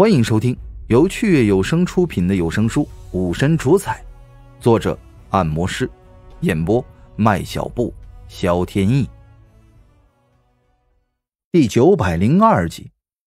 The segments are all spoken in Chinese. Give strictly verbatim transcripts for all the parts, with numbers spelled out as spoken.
欢迎收听由趣悦有声出品的有声书《武神主宰》，作者按摩师，演播麦小布、萧天意。第九百零二集。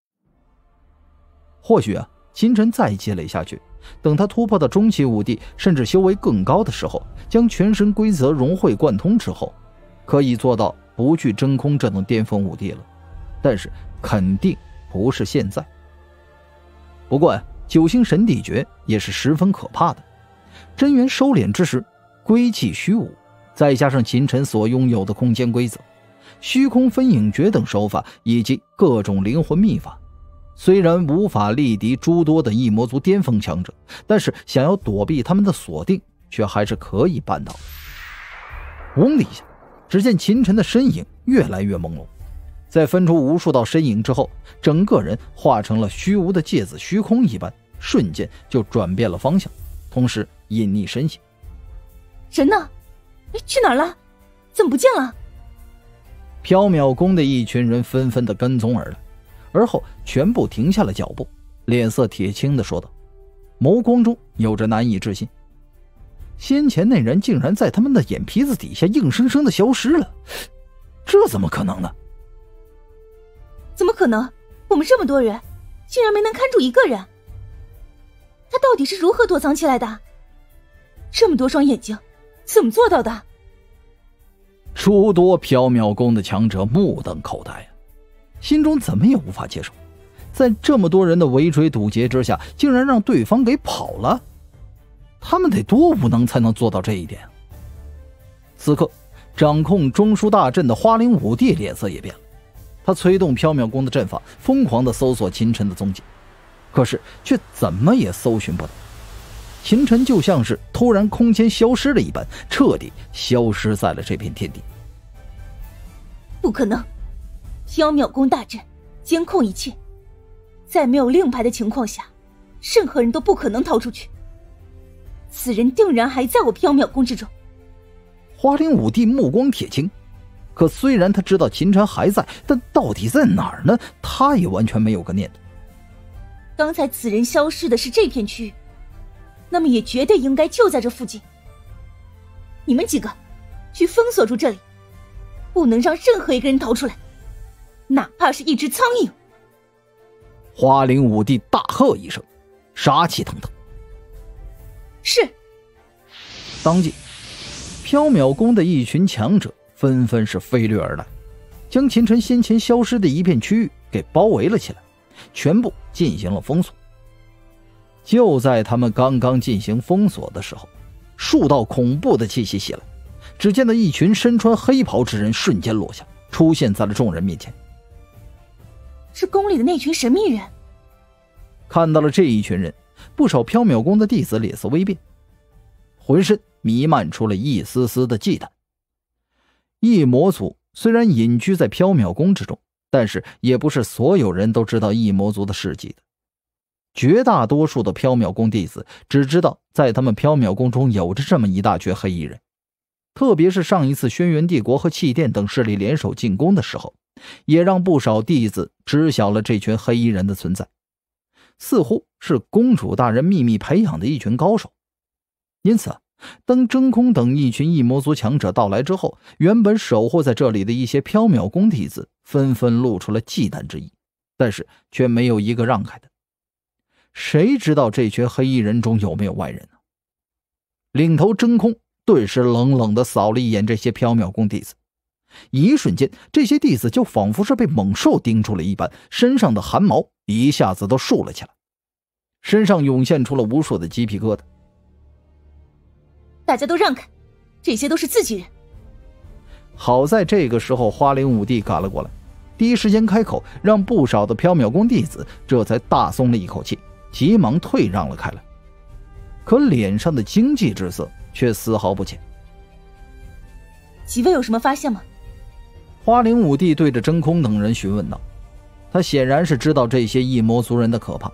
或许啊，秦晨再积累下去，等他突破到中期武帝，甚至修为更高的时候，将全身规则融会贯通之后，可以做到不惧真空这等巅峰武帝了。但是肯定不是现在。不过啊，九星神帝诀也是十分可怕的。真元收敛之时，归气虚无，再加上秦晨所拥有的空间规则、虚空分影诀等手法以及各种灵魂秘法，虽然无法力敌诸多的异魔族巅峰强者，但是想要躲避他们的锁定，却还是可以办到的。嗡的一下，只见秦晨的身影越来越朦胧，在分出无数道身影之后，整个人化成了虚无的芥子虚空一般，瞬间就转变了方向，同时隐匿身形。 人呢？哎，去哪儿了？怎么不见了？ 缥缈宫的一群人纷纷的跟踪而来，而后全部停下了脚步，脸色铁青的说道，眸光中有着难以置信。先前那人竟然在他们的眼皮子底下硬生生的消失了，这怎么可能呢？ 怎么可能？我们这么多人，竟然没能看住一个人。他到底是如何躲藏起来的？这么多双眼睛，怎么做到的？ 诸多缥缈宫的强者目瞪口呆啊，心中怎么也无法接受，在这么多人的围追堵截之下，竟然让对方给跑了。他们得多无能才能做到这一点啊！此刻，掌控中枢大阵的花灵武帝脸色也变了。他催动缥缈宫的阵法，疯狂地搜索秦晨的踪迹，可是却怎么也搜寻不到。秦晨就像是突然空间消失了一般，彻底消失在了这片天地。 不可能！缥缈宫大阵监控一切，在没有令牌的情况下，任何人都不可能逃出去。此人定然还在我缥缈宫之中。 花灵武帝目光铁青，可虽然他知道秦晨还在，但到底在哪儿呢？他也完全没有个念头。 刚才此人消失的是这片区域，那么也绝对应该就在这附近。你们几个去封锁住这里，不能让任何一个人逃出来，哪怕是一只苍蝇。 花灵武帝大喝一声，杀气腾腾。 是。 当即缥缈宫的一群强者纷纷是飞掠而来，将秦晨先前消失的一片区域给包围了起来，全部进行了封锁。就在他们刚刚进行封锁的时候，数道恐怖的气息袭来，只见到一群身穿黑袍之人瞬间落下，出现在了众人面前。 是宫里的那群神秘人。 看到了这一群人，不少缥缈宫的弟子脸色微变，浑身弥漫出了一丝丝的忌惮。异魔族虽然隐居在缥缈宫之中，但是也不是所有人都知道异魔族的事迹的。绝大多数的缥缈宫弟子只知道在他们缥缈宫中有着这么一大群黑衣人，特别是上一次轩辕帝国和气殿等势力联手进攻的时候，也让不少弟子知晓了这群黑衣人的存在，似乎是公主大人秘密培养的一群高手。因此当真空等一群异魔族强者到来之后，原本守护在这里的一些缥缈宫弟子纷纷露出了忌惮之意，但是却没有一个让开的。谁知道这群黑衣人中有没有外人呢？领头真空顿时冷冷地扫了一眼这些缥缈宫弟子，一瞬间这些弟子就仿佛是被猛兽盯住了一般，身上的汗毛一下子都竖了起来，身上涌现出了无数的鸡皮疙瘩。 大家都让开，这些都是自己人。 好在这个时候花灵武帝赶了过来，第一时间开口，让不少的缥缈宫弟子这才大松了一口气，急忙退让了开来，可脸上的惊悸之色却丝毫不减。 几位有什么发现吗？ 花灵武帝对着真空等人询问道，他显然是知道这些异魔族人的可怕。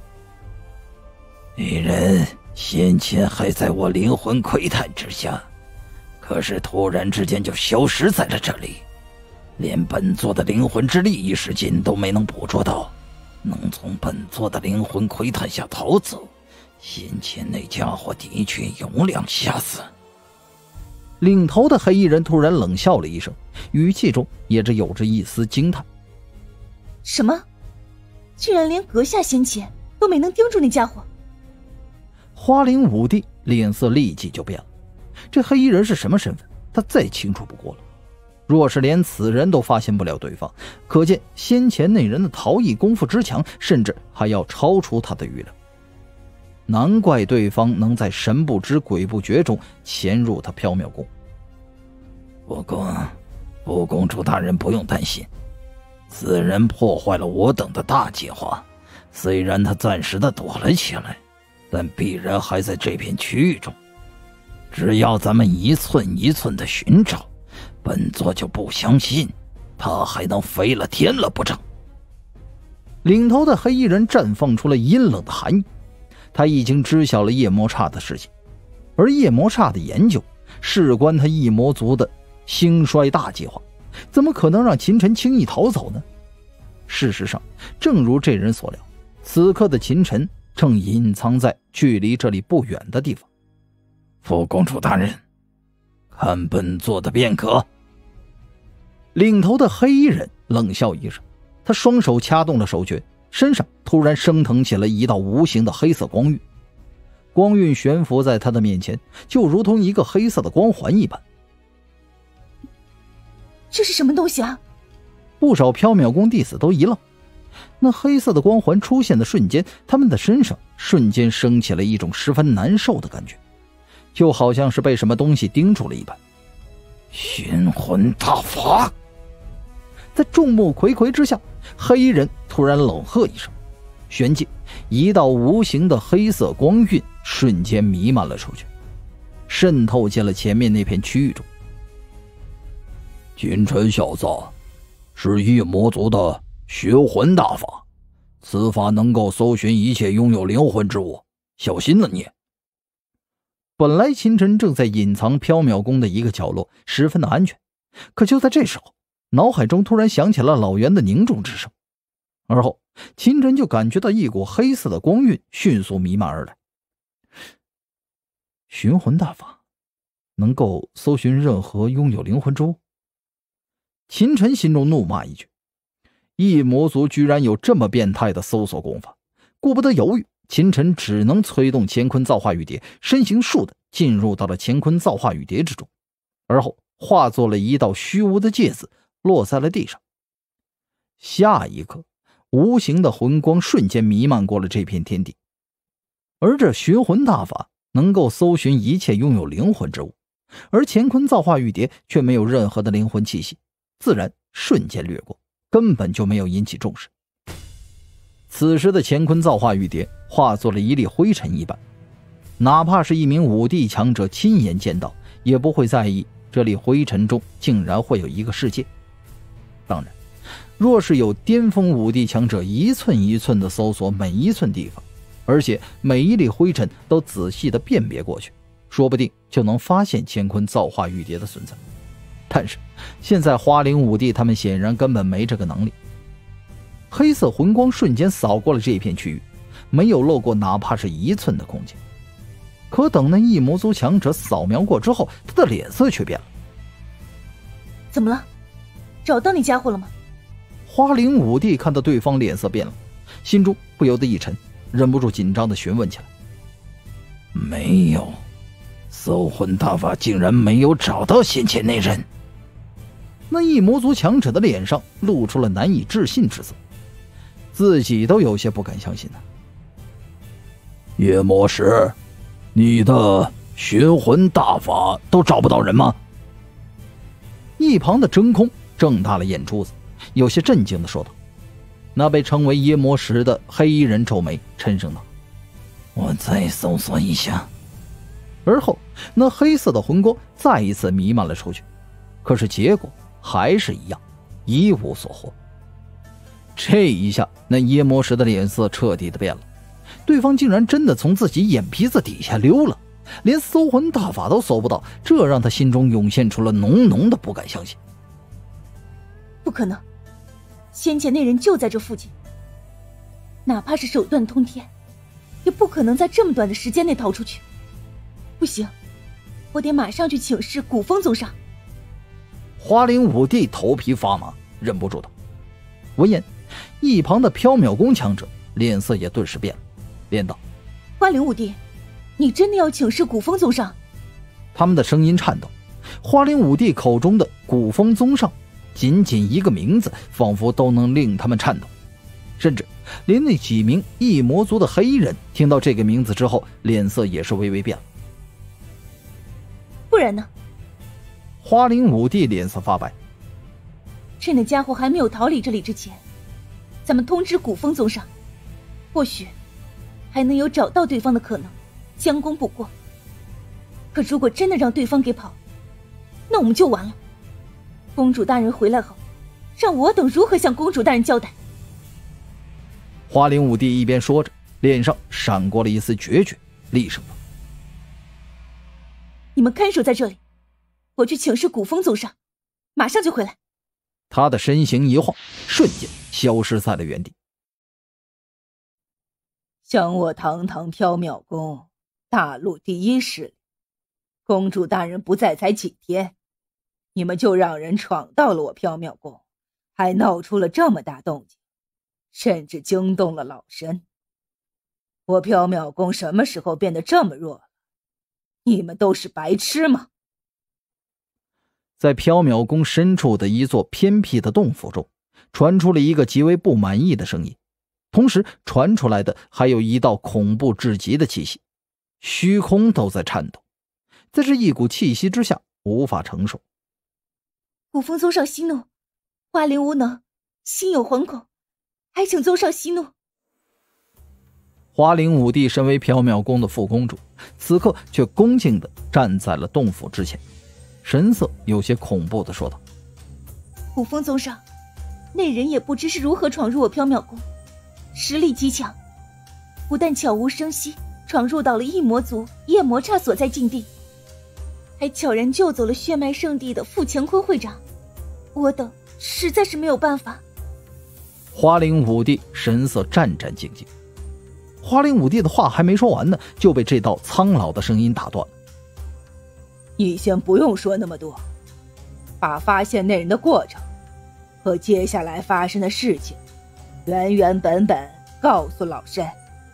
女人先前还在我灵魂窥探之下，可是突然之间就消失在了这里，连本座的灵魂之力一时间都没能捕捉到，能从本座的灵魂窥探下逃走，先前那家伙的确有两下子。 领头的黑衣人突然冷笑了一声，语气中也是有着一丝惊叹。 什么？居然连阁下先前都没能盯住那家伙？ 花灵武帝脸色立即就变了。这黑衣人是什么身份，他再清楚不过了。若是连此人都发现不了对方，可见先前那人的逃逸功夫之强，甚至还要超出他的预料。难怪对方能在神不知鬼不觉中潜入他缥缈宫。 不过不公主大人不用担心，此人破坏了我等的大计划，虽然他暂时的躲了起来，但必然还在这片区域中。只要咱们一寸一寸的寻找，本座就不相信他还能飞了天了不成。 领头的黑衣人绽放出了阴冷的寒意，他已经知晓了夜魔刹的事情，而夜魔刹的研究事关他异魔族的兴衰大计划，怎么可能让秦晨轻易逃走呢？事实上，正如这人所料，此刻的秦晨正隐藏在距离这里不远的地方。 副公主大人，看本座的便可。 领头的黑衣人冷笑一声，他双手掐动了手诀，身上突然升腾起了一道无形的黑色光晕，光晕悬浮在他的面前，就如同一个黑色的光环一般。 这是什么东西啊？ 不少缥缈宫弟子都一愣，那黑色的光环出现的瞬间，他们的身上瞬间升起了一种十分难受的感觉，就好像是被什么东西盯住了一般。 玄魂大法！ 在众目睽睽之下，黑衣人突然冷喝一声，旋即一道无形的黑色光晕瞬间弥漫了出去，渗透进了前面那片区域中。 金晨小子，是异魔族的玄魂大法，此法能够搜寻一切拥有灵魂之物，小心了你。 本来秦晨正在隐藏缥缈宫的一个角落，十分的安全，可就在这时候，脑海中突然响起了老袁的凝重之声，而后秦晨就感觉到一股黑色的光晕迅速弥漫而来。寻魂大法能够搜寻任何拥有灵魂之物。秦晨心中怒骂一句，异魔族居然有这么变态的搜索功法。顾不得犹豫，秦晨只能催动乾坤造化玉蝶，身形倏地进入到了乾坤造化玉蝶之中，而后化作了一道虚无的芥子，落在了地上。下一刻，无形的魂光瞬间弥漫过了这片天地。而这寻魂大法能够搜寻一切拥有灵魂之物，而乾坤造化玉蝶却没有任何的灵魂气息，自然瞬间掠过，根本就没有引起重视。此时的乾坤造化玉蝶化作了一粒灰尘一般，哪怕是一名武帝强者亲眼见到，也不会在意这粒灰尘中竟然会有一个世界。当然，若是有巅峰武帝强者一寸一寸地搜索每一寸地方，而且每一粒灰尘都仔细地辨别过去，说不定就能发现乾坤造化玉蝶的存在。但是现在花灵武帝他们显然根本没这个能力。黑色魂光瞬间扫过了这片区域，没有漏过哪怕是一寸的空间。可等那异魔族强者扫描过之后，他的脸色却变了。 怎么了？找到那家伙了吗？ 花灵武帝看到对方脸色变了，心中不由得一沉，忍不住紧张地询问起来。 没有，搜魂大法竟然没有找到先前那人。 那异魔族强者的脸上露出了难以置信之色，自己都有些不敢相信呢。 夜魔石，你的寻魂大法都找不到人吗？ 一旁的真空睁大了眼珠子，有些震惊地说道。那被称为夜魔石的黑衣人皱眉，沉声道： 我再搜索一下。 而后那黑色的魂光再一次弥漫了出去，可是结果还是一样，一无所获。这一下那夜魔石的脸色彻底的变了，对方竟然真的从自己眼皮子底下溜了，连搜魂大法都搜不到，这让他心中涌现出了浓浓的不敢相信。 不可能，先前那人就在这附近。 哪怕是手段通天，也不可能在这么短的时间内逃出去。不行，我得马上去请示古风宗上。 花灵武帝头皮发麻，忍不住道。闻言，一旁的缥缈宫强者脸色也顿时变了，连道： 花灵武帝，你真的要请示古风宗上？ 他们的声音颤抖。花灵武帝口中的古风宗上，仅仅一个名字仿佛都能令他们颤抖，甚至连那几名异魔族的黑人听到这个名字之后，脸色也是微微变了。 不然呢？ 花灵武帝脸色发白。 趁那家伙还没有逃离这里之前，咱们通知古风宗上，或许还能有找到对方的可能，将功补过。可如果真的让对方给跑，那我们就完了。公主大人回来后，让我等如何向公主大人交代？ 花灵武帝一边说着，脸上闪过了一丝决绝，厉声道： 你们看守在这里，我去请示古风宗上，马上就回来。 他的身形一晃，瞬间消失在了原地。 想我堂堂缥缈宫大陆第一势力，公主大人不在才几天，你们就让人闯到了我缥缈宫，还闹出了这么大动静，甚至惊动了老身。我缥缈宫什么时候变得这么弱了？你们都是白痴吗？ 在缥缈宫深处的一座偏僻的洞府中，传出了一个极为不满意的声音，同时传出来的还有一道恐怖至极的气息，虚空都在颤抖，在这一股气息之下无法承受。 古风宗上息怒，花灵无能，心有惶恐，还请宗上息怒。 花灵武帝身为缥缈宫的副公主，此刻却恭敬地站在了洞府之前，神色有些恐怖地说道： 古风宗上，那人也不知是如何闯入我缥缈宫，实力极强，不但悄无声息闯入到了异魔族夜魔刹所在禁地，还悄然救走了血脉圣地的傅乾坤会长，我等实在是没有办法。 花灵武帝神色战战兢兢。花灵武帝的话还没说完呢，就被这道苍老的声音打断了。 你先不用说那么多，把发现那人的过程和接下来发生的事情原原本本告诉老身。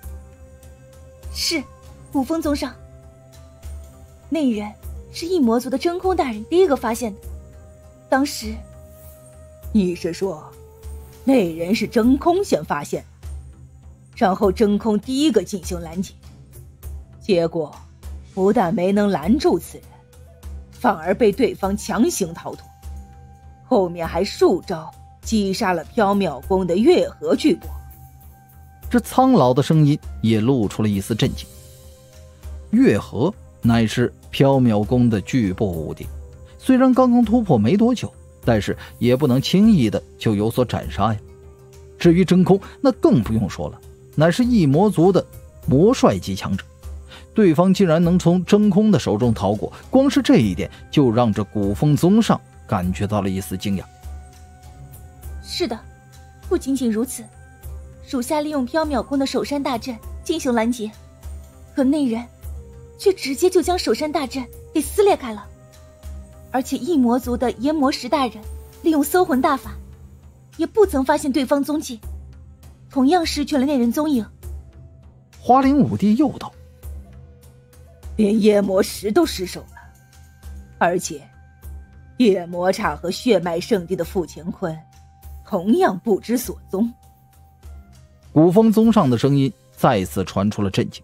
是，古风宗上。那人是异魔族的真空大人第一个发现的，当时…… 你是说那人是真空先发现的，然后真空第一个进行拦截，结果不但没能拦住此人，反而被对方强行逃脱，后面还数招击杀了缥缈宫的月河巨波。 这苍老的声音也露出了一丝震惊。月河乃是缥缈宫的巨波武帝，虽然刚刚突破没多久，但是也不能轻易的就有所斩杀呀。至于真空，那更不用说了，乃是异魔族的魔帅级强者，对方竟然能从真空的手中逃过，光是这一点就让这古风宗上感觉到了一丝惊讶。 是的，不仅仅如此，属下利用缥缈宫的守山大阵进行拦截，可那人却直接就将守山大阵给撕裂开了，而且异魔族的炎魔石大人利用搜魂大法，也不曾发现对方踪迹，同样失去了那人踪影。 花灵武帝又道： 连夜魔石都失手了，而且夜魔刹和血脉圣地的傅乾坤同样不知所踪。 古风宗上的声音再次传出了震惊。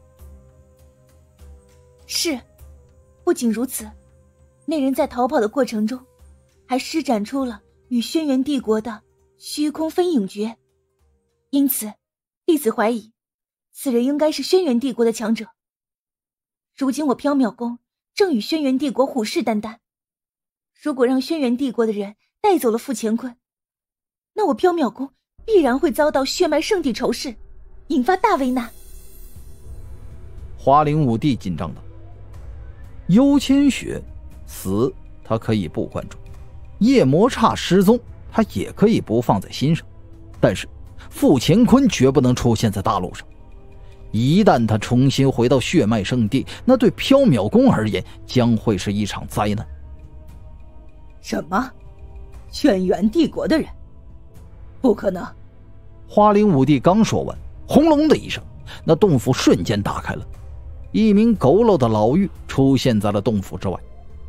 是，不仅如此，那人在逃跑的过程中还施展出了与轩辕帝国的虚空分影诀，因此弟子怀疑此人应该是轩辕帝国的强者。如今我缥缈宫正与轩辕帝国虎视眈眈，如果让轩辕帝国的人带走了傅乾坤，那我缥缈宫必然会遭到血脉圣地仇视，引发大危难。 花灵武帝紧张道：幽千雪死他可以不关注，夜魔刹失踪他也可以不放在心上，但是傅乾坤绝不能出现在大陆上。一旦他重新回到血脉圣地，那对缥缈宫而言将会是一场灾难。 什么？轩辕帝国的人？不可能！ 花灵武帝刚说完，轰隆的一声，那洞府瞬间打开了，一名佝偻的老妪出现在了洞府之外。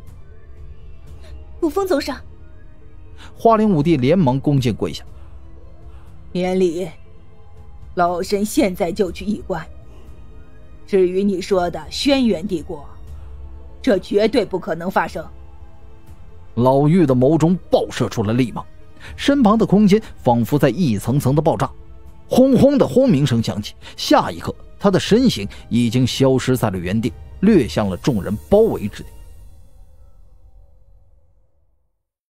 古风宗上， 花灵武帝连忙恭敬跪下。 免礼，老身现在就去驿馆。至于你说的轩辕帝国，这绝对不可能发生。 老妪的眸中爆射出了厉芒，身旁的空间仿佛在一层层的爆炸，轰轰的轰鸣声响起，下一刻他的身形已经消失在了原地，掠向了众人包围之地。